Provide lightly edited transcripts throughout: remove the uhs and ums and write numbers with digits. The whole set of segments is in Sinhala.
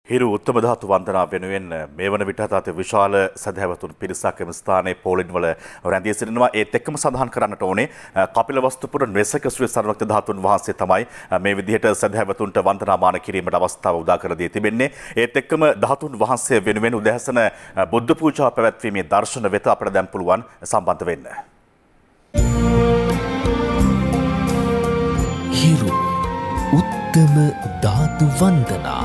හිරු උත්තම ධාතු වන්දනා වෙනුවෙන් මේ වන විටත් අති විශාල සදහැවතුන් පිරිසක් එම ස්ථානයේ පෝලින් වල රැඳී සිටිනවා. ඒත් එක්කම සඳහන් කරන්නට ඕනේ කපිලවස්තුපුර නිසක ශ්‍රී සර්වඥ ධාතුන් වහන්සේ තමයි මේ විදිහට සදහැවතුන්ට වන්දනාමාන කිරීමට අවස්ථාව උදා කර දී තිබෙන්නේ. ඒත් එක්කම ධාතුන් වහන්සේ වෙනුවෙන් උදෑසන බුද්ධ පූජා පැවැත්වීමේ දර්ශන වෙත අපට දැන් පුළුවන් සම්බන්ධ වෙන්න. හිරු උත්තම ධාතු වන්දනා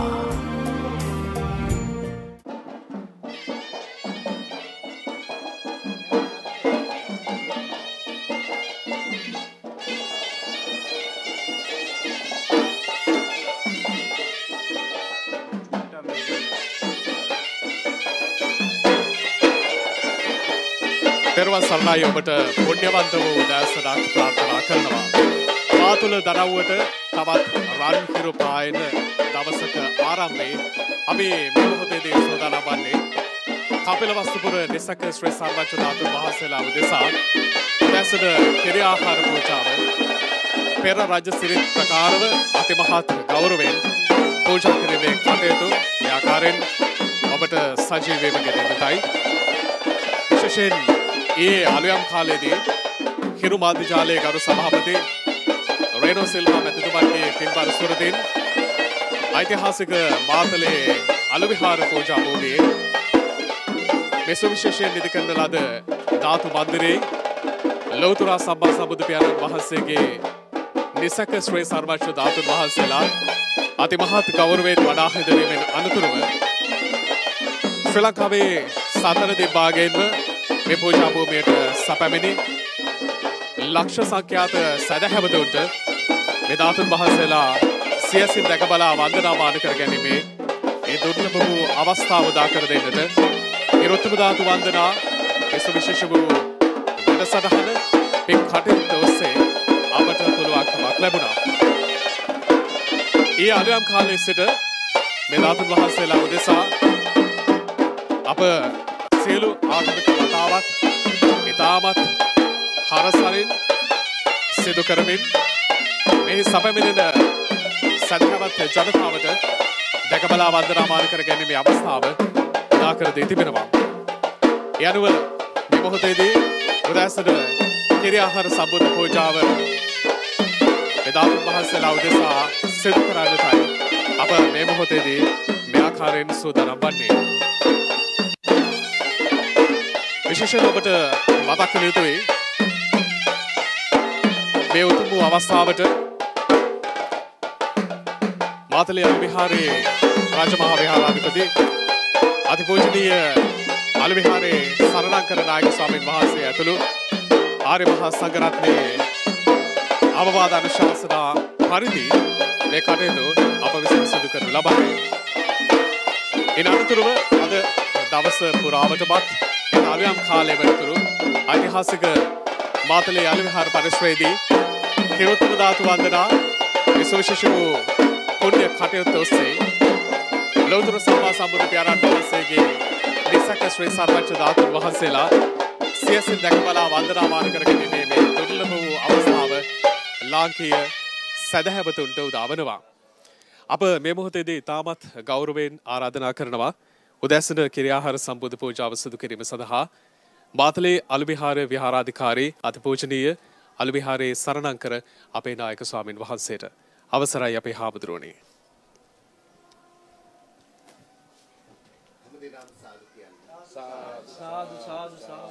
පෙරවන් සරණයි ඔබට පුණ්‍යවන්ත වූ උදෑසනක් ප්‍රාර්ථනා කරනවා. මා තුළ දනව්වට තවත් රන් හිරු පායන දවසක ආරම්භයේ අපි මේ මොහොතේදී සෝදානම් වන්නේ කපිලවස්තුපුර නිසක ශ්‍රී සර්වඥ ධාතුන් වහන්සේලා උදෙසා උදෑසන කෙරේ ආහාර පූජාව පෙර රජ සිරිත් ප්‍රකාරව අතිමහත් ගෞරවයෙන් පූජා කිරීමේ කටයුතු මේ ආකාරයෙන් ඔබට සජීවීව ගෙනෙන්නටයි. විශේෂයෙන් ඒ අලුයම් කාලයේදී හිරු මාධ්‍ය ජාලයේ ගරු සභාපති රේනෝ සිල්වා මැතිතුමන්ගේ පින්බර සුරදින් ඓතිහාසික මාතලේ අලු විහාර පූජා භූමියේ මේ සුවිශේෂයෙන් නිදි කරන ලද ධාතු මන්දිරයේ ලෞතර සම්මා සම්බුදු පියාණන් වහන්සේගේ නිසක ශ්‍රී සර්වඥ ධාතුන් වහන්සේලා අතිමහත් ගෞරවයෙන් වඩා හැදවීමෙන් අනතුරුව ශ්‍රී ලංකාවේ සතර දිග්භාගයෙන්ම මේ පූජා භූමියට සැපැමිණි ලක්ෂ සංඛ්‍යාත සදහැවතුන්ට මේ ධාතුන් වහන්සේලා සියසින් දැක බලා වන්දනාමාන කර ගැනීමේ මේ දුර්ලභ වූ අවස්ථාව උදා කර දෙන්නට නිරුත්තම ධාතු වන්දනා මේ සුවිශේෂ වූ වැඩසටහන මේ කටයුත්ත ඔස්සේ අපට පුළුවන්කමක් ලැබුණා. ඒ අලුයම් කාලයේ සිට මේ ධාතුන් වහන්සේලා උදෙසා අප සියලු ආගමික වතාවත් ඉතාමත් හරසරින් සිදු කරමින් මෙහි සැපමිණෙන සදහවත් ජනතාවට දැකබලා වන්දනාමාන කර ගැනීමේ අවස්ථාව උදා කර දී තිබෙනවා. ඒ අනුව මේ මොහොතේදී උදෑසන කිරි ආහාර සම්බුද්ධ පූජාව මේ ධාතුන් වහන්සේලා උදෙසා සිදු කරන්නටයි අප මේ මොහොතේදී මේ ආකාරයෙන් සූදානම් වන්නේ. විශේෂයෙන් ඔබට මතක් කළ යුතුයි මේ උතුම් වූ අවස්ථාවට මාතලේ අලු විහාරයේ රාජමහා විහාරාධිපති අතිපූජනීය අලු විහාරයේ සරණංකර නායක ස්වාමීන් වහන්සේ ඇතුළු ආර්ය මහා සංඝරත්නයේ අවවාද අනුශාසනා පරිදි මේ කටයුතු අප විසින් සිදු කරනු ලබන්නේ. ඉන් අනතුරුව අද දවස පුරාවටමත් අලුයම් කාලයේ වනතුරු ඓතිහාසික මාතලේ අලු විහාර පරිසරයේදී හිරුත්තම ධාතු වන්දනා විශේෂ වූ පුණ්‍ය කටයුතු ඔස්සේ ලෞතර සම්මා සම්බුදු පියාණන් වහන්සේගේ නිසක ශ්‍රී සර්වඥ ධාතුන් වහන්සේලා සියසින් දැකබලා වන්දනාමාන කරගැනීමේ මේ දුර්ලභ වූ අවස්ථාව ලාංකීය සදහැවතුන්ට උදා වනවා. අප මේ මොහොතේදී ඉතාමත් ගෞරවයෙන් ආරාධනා කරනවා උදෑසන කිරියාහාර සම්බුද්ධ පූජාව සිදු කිරීම සඳහා මාතලේ අලු විහාර විහාරාධිකාරී අතිපූජනීය අලු විහාරයේ සරණංකර අපේ නායක ස්වාමින් වහන්සේට අවසරයි අපේ හාමුදුරුවනේ. සාදු සාදු සාදු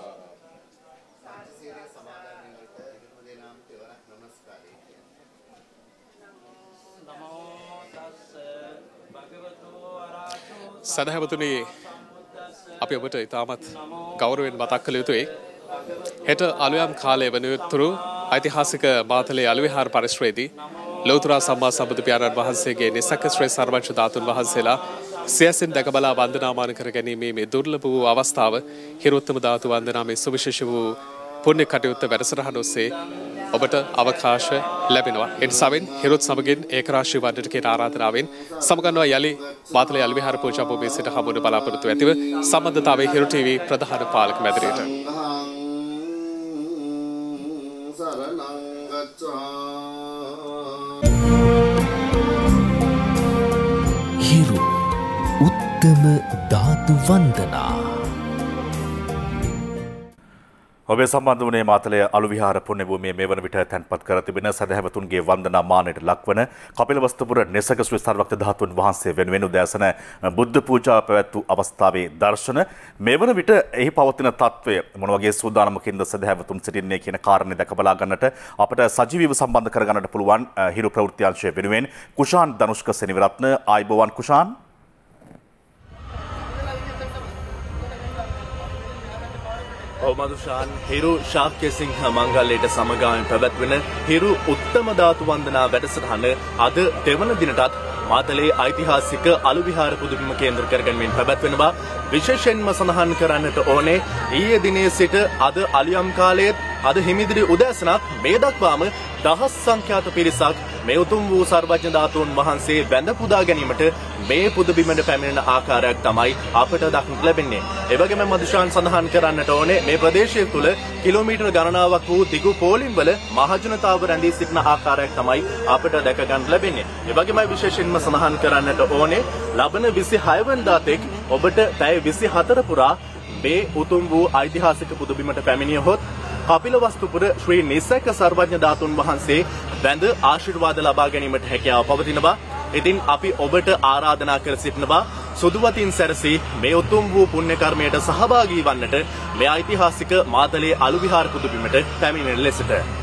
සදහැවතුනි අපි ඔබට ඉතාමත් ගෞරවයෙන් මතක් කළ යුතුයි හෙට අලුයම් කාලය වනතුරු ඓතිහාසික මාතලේ අලු විහාර පරිසරයේදී ලෞතර සම්මා සම්බුදු පියාණන් වහන්සේගේ නිසක ශ්‍රී සර්වඥ ධාතුන් වහන්සේලා සියසින් දැකබලා වන්දනාමාන කර ගැනීමේ මේ දුර්ලභ වූ අවස්ථාව හිරුත්තම ධාතු වන්දනාමේ සුවිශේෂ වූ පුණ්‍ය කටයුත්ත වැඩසටහන ඔස්සේ ඔබට අවකාශ ලැබෙනවා. එනිසාවෙන් හිරුත් සමගින් ඒකරාශී වන්නට කියන ආරාධනාවෙන් සමගන්නවා යලි මාතලේ අලු විහාර පූජා භූමියේ සිට හමුවන බලාපොරොත්තු ඇතිව සම්බන්ධතාවයේ හිරු ටීවී ප්‍රධාන පාලක මැදිරියට හිරු උත්තම ධාතු වන්දනා. ඔබේ සම්බන්ධ වුණේ මාතලේ අලුවිහාර පුණ්‍ය භූමියේ මේ වන විට තැන්පත් කර තිබෙන සදහැවතුන්ගේ වන්දනා මානයට ලක්වන කපිලවස්තුපුර නෙසක ශ්‍රී සර්වඥ ධාතුන් වහන්සේ වෙනුවෙන් උදෑසන බුද්ධ පූජා පැවැත්වූ අවස්ථාවේ දර්ශන මේ වන විට එහි පවතින තත්වය මොන වගේ සූදානමකින්ද සදහැවතුන් සිටින්නේ කියන කාරණේ දැක බලා ගන්නට අපට සජීවීව සම්බන්ධ කර ගන්නට පුළුවන් හිරු ප්‍රවෘත්ති අංශය වෙනුවෙන් කුෂාන් ධනුෂ්ක සෙනවිරත්න ආයිබෝවන් කුෂාන්. මදුෂාන් හිරු ශාක්‍ය සිංහ මංගල්‍යයට සමගාමීව පැවැත්වෙන හිරු උත්තම ධාතු වන්දනා වැඩසටහන අද දෙවන දිනටත් මාතලේ ඓතිහාසික අලුවිහාර පුදුබිම කේන්ද්‍ර කරගැනීමෙන් පැවැත්වෙනවා. විශේෂයෙන්ම සඳහන් කරන්නට ඕනේ ඊයේ දිනේ සිට අද අලියම් කාලයේත් අද හිමිදිරි උදෑසනත් මේ දක්වාම දහස් සංඛ්‍යාත පිරිසක් මේ උතුම් වූ සර්වඥ ධාතුන් වහන්සේ වැඳ පුදා ගැනීමට මේ පුදබිමට පැමිණෙන ආකාරයක් තමයි අපට දක්නට ලැබෙන්නේ. ඒ වගේම මදුෂාන් සඳහන් කරන්නට ඕනේ මේ ප්‍රදේශය තුළ කිලෝමීටර් ගණනාවක් වූ දිගු පෝලිම් වල මහජනතාව රැඳී සිටින ආකාරයක් තමයි අපට දැක ගන්න ලැබෙන්නේ. ඒ වගේම විශේෂයෙන්ම සඳහන් කරන්නට ඕනේ ලබන 26 වෙනිදා තෙක් ඔබට පැය 24 පුරා මේ උතුම් වූ ඓතිහාසික පුදබිමට පැමිණියහොත් කපිලවස්තුපුර ශ්‍රී නිසක සර්වඥ ධාතුන් වහන්සේ වැඳ ආශිර්වාද ලබා ගැනීමට හැකියාව පවතිනවා. ඉතින් අපි ඔබට ආරාධනා කර සිටිනවා සුදුවතින් සැරසී මේ උතුම් වූ පුණ්‍ය කර්මයට සහභාගී වන්නට මේ ඓතිහාසික මාතලේ අලුවිහාර පුදබිමට පැමිණෙන ලෙසට.